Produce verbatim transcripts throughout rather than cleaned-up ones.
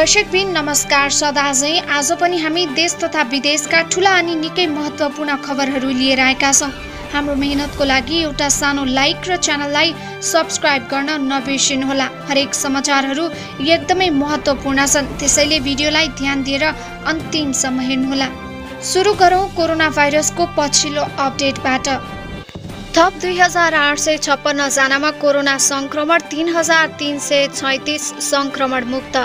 दर्शकबिन नमस्कार। सदाझै आज पनि हामी देश तथा विदेशका ठूला अनि निकै महत्त्वपूर्ण खबरहरू लिएर आएका छौं। हाम्रो मेहनतको लागि एउटा सानो लाइक र च्यानललाई सब्स्क्राइब गर्न नबिर्सिनुहोला। हरेक समाचारहरू एकदमै महत्त्वपूर्ण छन्, त्यसैले भिडियोलाई ध्यान दिएर अन्तिमसम्म हेर्नुहोला। सुरु गरौं कोरोना भाइरसको पछिल्लो अपडेटबाट। थप दुई हजार आठ सय छप्पन्न जनामा कोरोना संक्रमण, तीन हजार तीन सय छैतिस संक्रमण मुक्त।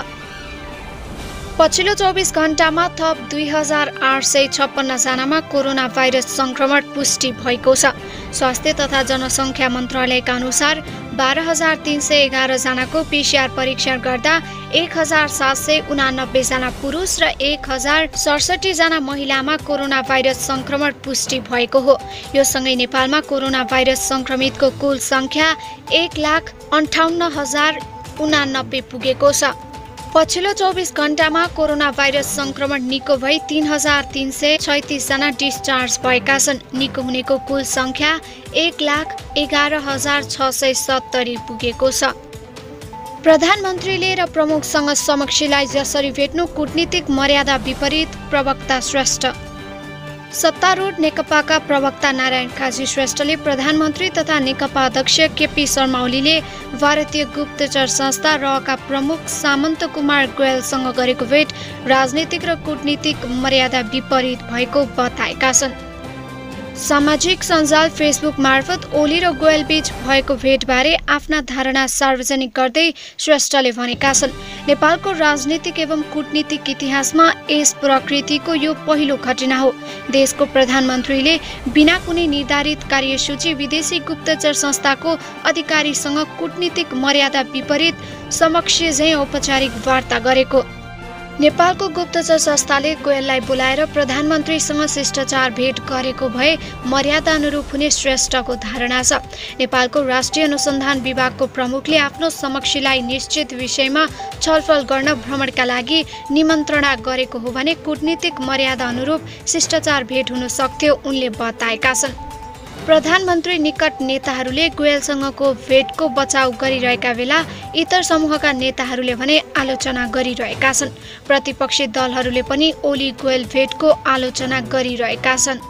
पछिल्लो चौबिस घण्टामा थप दुई हजार आठ सय छप्पन्न जनामा कोरोना भाइरस संक्रमण पुष्टि भएको छ। स्वास्थ्य तथा जनसङ्ख्या मन्त्रालयका अनुसार बाह्र हजार तीन सय एघार जनाको पीसीआर परीक्षण गर्दा एक हजार सात सय उनानब्बे जना पुरुष र एक हजार सडसठी जना महिलामा कोरोना भाइरस संक्रमण पुष्टि भएको हो। यो सँगै नेपालमा कोरोना भाइरस संक्रमितको कुल संख्या एक लाख अन्ठाउन्न हजार उनानब्बे पुगेको छ। पछिल्लो चौबिस घण्टामा कोरोना भाइरस संक्रमण निको भई तीन हजार तीन सय छैतिस जना डिस्चार्ज भएका छन्। निको हुनेको कुल संख्या एक लाख एघार हजार छ सय सत्तरी पुगेको छ। प्रधानमन्त्रीले र प्रमुखसँग समकक्षीलाई जसरी भेट्नु, कूटनीतिक मर्यादा विपरीत प्रवक्ता श्रेष्ठ। सत्तारूढ नेकपाका प्रवक्ता नारायण काजी श्रेष्ठले प्रधानमन्त्री तथा नेकपा अध्यक्ष केपी शर्मा ओलीले भारतीय गुप्तचर संस्था रका प्रमुख सामन्त कुमार गोयलसँग गरेको भेट राजनीतिक र कूटनीतिक मर्यादा विपरीत भएको बताएका छन्। सामाजिक सञ्जाल फेसबुक मार्फत ओली र गोयल बीच भएको भेटबारे आफ्ना धारणा सार्वजनिक गर्दै श्रेष्ठले भनेका छन्, नेपालको राजनीतिक एवं कूटनीतिक इतिहासमा यस प्रकृतिको यो पहिलो घटना हो। देशको प्रधानमन्त्रीले बिना कुनै निर्धारित कार्यसूची विदेशी गुप्तचर संस्थाको अधिकारीसँग कूटनीतिक मर्यादा विपरीत समकक्षीय झैं औपचारिक वार्ता गरेको। नेपालको गुप्तचर संस्थाले गोयललाई बोलाएर प्रधानमन्त्रीसँग शिष्टाचार भेट गरेको भए मर्यादा अनुरूप हुने श्रेष्ठको धारणा छ। नेपालको राष्ट्रिय अनुसन्धान विभागको प्रमुखले आफ्नो समकक्षीलाई निश्चित विषयमा छलफल गर्न भ्रमणका लागि निमन्त्रणा गरेको हो भने कूटनीतिक मर्यादा अनुरूप शिष्टाचार भेट हुन सक्थ्यो, उनले बताएका छन्। प्रधानमन्त्री निकट नेताहरूले गोयलसँगको भेटको बचाउ गरिरहेका बेला इतर समूहका नेताहरूले भने आलोचना गरिरहेका छन्। प्रतिपक्षी दलहरूले पनि ओली गोयल भेटको आलोचना गरिरहेका छन्।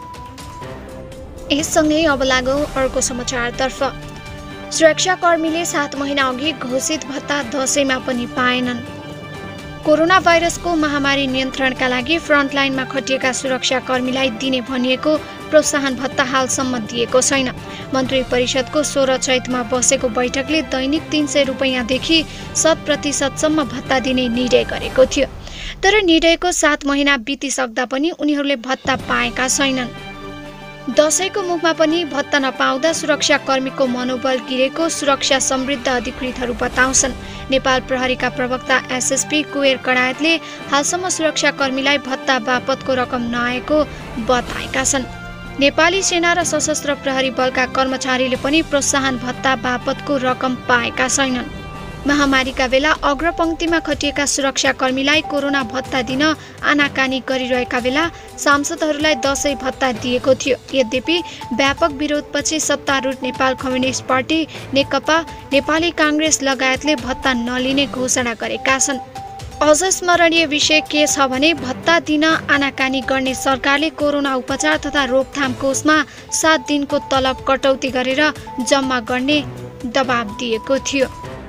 यससँगै अब लागौं अर्को समाचारतर्फ। सुरक्षाकर्मीले सात महिना अघि घोषित भत्ता दशैंमा पनि पाएनन्। कोरोना भाइरसको महामारी नियन्त्रणका लागि फ्रन्टलाइनमा खटिएका सुरक्षाकर्मीलाई दिने भनिएको प्रोत्साहन भत्ता हालसम्म दिएको छैन। मन्त्री परिषदको सोह्र चैतमा बसेको बैठकले दैनिक तीन सय रुपियाँदेखि शत प्रतिशतसम्म भत्ता दिने निर्णय गरेको थियो। तर निर्णयको सात महिना बितिसक्दा पनि उनीहरूले भत्ता पाएका छैनन्। दशैंको मुखमा पनि भत्ता नपाउँदा सुरक्षाकर्मीको मनोबल गिरेको सुरक्षा समृद्ध अधिकृतहरू बताउँछन्। नेपाल प्रहरीका प्रवक्ता एसएसपी कुएर कडायतले हालसम्म सुरक्षाकर्मीलाई भत्ता बापतको रकम नआएको बताएका छन्। नेपाली सेना र सशस्त्र प्रहरी बलका कर्मचारीले पनि प्रोत्साहन भत्ता बापतको रकम पाएका छैनन्। महामारीका बेला अग्रपङ्क्तिमा खटिएका सुरक्षाकर्मीलाई कोरोना भत्ता दिन आनाकानी गरिरहेका बेला सांसदहरूलाई दशैं भत्ता दिएको थियो। यद्यपि व्यापक विरोधपछि सत्तारूढ नेपाल कम्युनिस्ट पार्टी, नेकपा, नेपाली काङ्ग्रेस लगायतले भत्ता नलिने घोषणा गरेका छन्। अझ स्मरणीय विषय के छ भने भत्ता दिन आनाकानी गर्ने सरकारले कोरोना उपचार तथा रोकथाम कोषमा सात दिनको तलब कटौती गरेर जम्मा गर्ने दबाब दिएको थियो।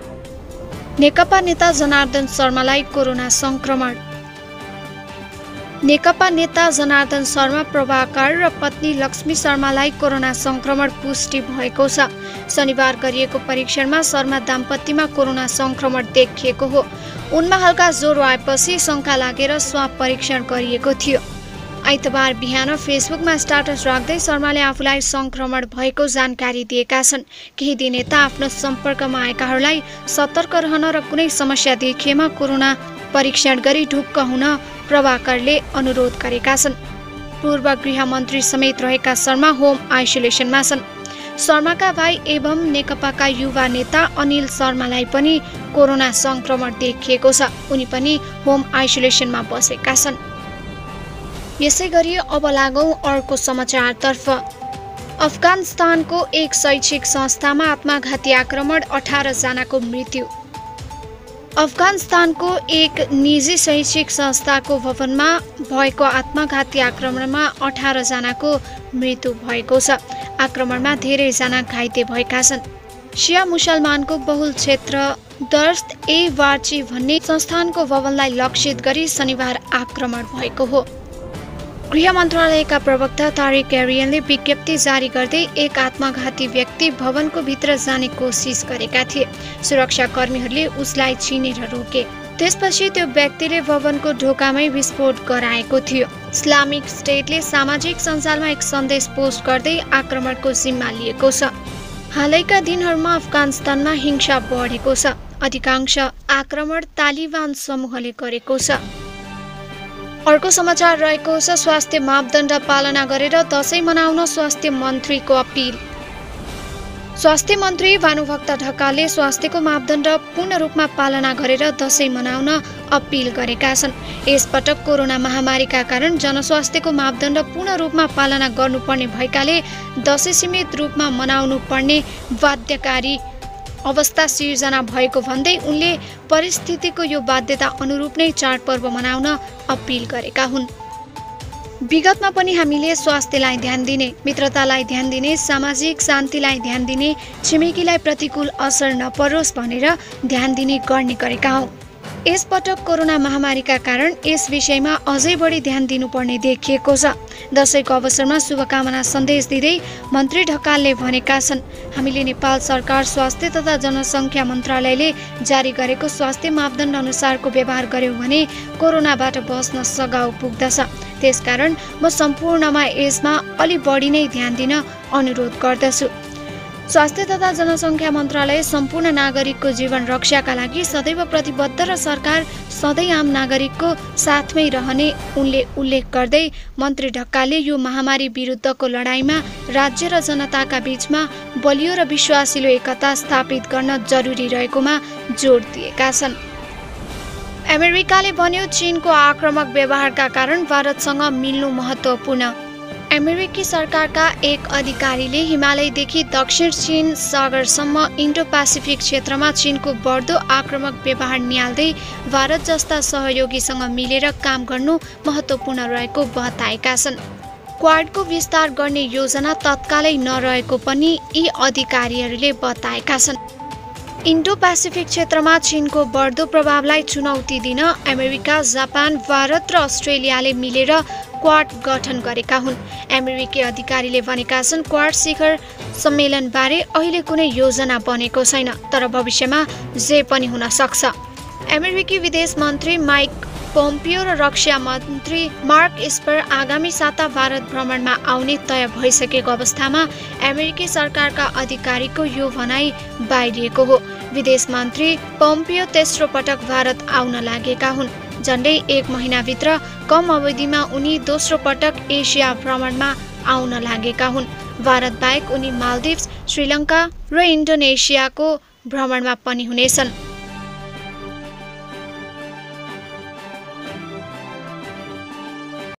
नेकपा नेता जनार्दन शर्मालाई कोरोना संक्रमण। नेकपा नेता जनार्दन शर्मा प्रभाकर र पत्नी लक्ष्मी शर्मालाई कोरोना संक्रमण पुष्टि भएको छ। शनिबार गरिएको परीक्षणमा शर्मा दाम्पत्यमा कोरोना संक्रमण देखिएको हो। उनमा हल्का ज्वरो आएपछि शङ्का लागेर स्वाब परीक्षण गरिएको थियो। आइतबार बिहान फेसबुकमा स्ट्याटस राख्दै शर्माले आफूलाई संक्रमण भएको जानकारी दिएका छन्। केही दिन यता आफ्नो सम्पर्कमा आएकाहरूलाई सतर्क रहन र कुनै समस्या देखिएमा कोरोना परीक्षण गरी ढुक्क हुन प्रभाकरले अनुरोध गरेका छन्। पूर्व गृहमन्त्री समेत रहेका शर्मा होम आइसोलेसनमा छन्। शर्माका भाइ एवं नेकपाका युवा नेता अनिल शर्मालाई पनि कोरोना संक्रमण देखिएको छ। उनी पनि होम आइसोलेसनमा बसेका छन्। यसै गरी अब लागौं अर्को समाचारतर्फ। अफगानिस्तानको एक शैक्षिक संस्थामा आत्मघाती आक्रमण, अठार जनाको मृत्यु। अफगानिस्तानको एक निजी शैक्षिक संस्थाको भवनमा भएको आत्मघाती आक्रमणमा अठार जनाको मृत्यु भएको छ। आक्रमणमा धेरैजना घाइते भएका छन्। शिया मुसलमानको बहुल क्षेत्र दर्स्त ए वार्ची भन्ने संस्थानको भवनलाई लक्षित गरी शनिबार आक्रमण भएको हो। गृह मन्त्रालयका प्रवक्ता तारिक एरियनले विज्ञप्ति जारी गर्दै एक आत्मघाती व्यक्ति भवनको भित्र जाने कोसिस गरेका थिए। सुरक्षाकर्मीहरूले उसलाई चिनेर रोके। त्यसपछि त्यो व्यक्तिले भवनको ढोकामै विस्फोट गराएको थियो। इस्लामिक स्टेटले सामाजिक सञ्जालमा एक सन्देश पोस्ट गर्दै आक्रमणको जिम्मा लिएको छ। हालैका दिनहरूमा अफगानिस्तानमा हिंसा बढेको छ। अधिकांश आक्रमण तालिबान समूहले गरेको छ। अर्को समाचार रहेको छ स्वास्थ्य मापदण्ड पालना गरेर दशैं मनाउन स्वास्थ्य मन्त्रीको अपील। स्वास्थ्य मन्त्री भानुभक्त ढकालले स्वास्थ्यको मापदण्ड पूर्ण रूपमा पालना गरेर दशैं मनाउन अपील गरेका छन्। यसपटक कोरोना महामारीका कारण जनस्वास्थ्यको मापदण्ड पूर्ण रूपमा पालना गर्नुपर्ने भएकाले दशैं सीमित रूपमा मनाउनु पर्ने बाध्यकारी अवस्था सिर्जना भएको भन्दै उनले परिस्थितिको यो बाध्यता अनुरूप नै चाडपर्व मनाउन अपील गरेका हुन्। विगतमा पनि हामीले स्वास्थ्यलाई ध्यान दिने, मित्रतालाई ध्यान दिने, सामाजिक शान्तिलाई ध्यान दिने, छिमेकीलाई प्रतिकूल असर नपरोस् भनेर ध्यान दिने गर्ने गरेका हौं। यसपटक कोरोना महामारीका कारण यस विषयमा अझै बढी ध्यान दिनुपर्ने देखिएको छ। दशैंको अवसरमा शुभकामना सन्देश दिँदै मन्त्री ढकालले भनेका छन्, हामीले नेपाल सरकार स्वास्थ्य तथा जनसङ्ख्या मन्त्रालयले जारी गरेको स्वास्थ्य मापदण्ड अनुसारको व्यवहार गर्यौं भने कोरोनाबाट बच्न सघाउ पुग्दछ। त्यसकारण म सम्पूर्णमा यसमा अलि बढी नै ध्यान दिन अनुरोध गर्दछु। स्वास्थ्य तथा जनसङ्ख्या मन्त्रालय सम्पूर्ण नागरिकको जीवन रक्षाका लागि सदैव प्रतिबद्ध र सरकार सधैँ आम नागरिकको साथमै रहने उनले उल्लेख गर्दै मन्त्री ढकालले यो महामारी विरुद्धको लडाईँमा राज्य र जनताका बीचमा बलियो र विश्वासिलो एकता स्थापित गर्न जरुरी रहेकोमा जोड दिएका छन्। अमेरिकाले भन्यो चीनको आक्रामक व्यवहारका कारण भारतसँग मिल्नु महत्त्वपूर्ण। अमेरिकी सरकारका एक अधिकारीले हिमालयदेखि दक्षिण चीन सागरसम्म इन्डो पेसिफिक क्षेत्रमा चीनको बढ्दो आक्रामक व्यवहार निहाल्दै भारत जस्ता सहयोगीसँग मिलेर काम गर्नु महत्त्वपूर्ण रहेको बताएका छन्। क्वाडको विस्तार गर्ने योजना तत्कालै नरहेको पनि यी अधिकारीहरूले बताएका छन्। इन्डो पेसिफिक क्षेत्रमा चीनको बढ्दो प्रभावलाई चुनौती दिन अमेरिका, जापान, भारत र अस्ट्रेलियाले मिलेर क्वाड गठन गरेका हुन्। अमेरिकी अधिकारीले भनेका छन् क्वाड शिखर सम्मेलनबारे अहिले कुनै योजना बनेको छैन, तर भविष्यमा जे पनि हुन सक्छ। अमेरिकी विदेश मन्त्री माइक पोम्पियो र रक्षा मन्त्री मार्क एस्पर आगामी साता भारत भ्रमणमा आउने तय भइसकेको अवस्थामा अमेरिकी सरकारका अधिकारीको यो भनाई बाहिरिएको हो। विदेश मन्त्री पोम्पियो तेस्रो पटक भारत आउन लागेका हुन्। झन्डै एक महिनाभित्र कम अवधिमा उनी दोस्रो पटक एसिया भ्रमणमा आउन लागेका हुन्। भारत बाहेक उनी मालदिभ्स, श्रीलङ्का र इन्डोनेसियाको भ्रमणमा पनि हुनेछन्।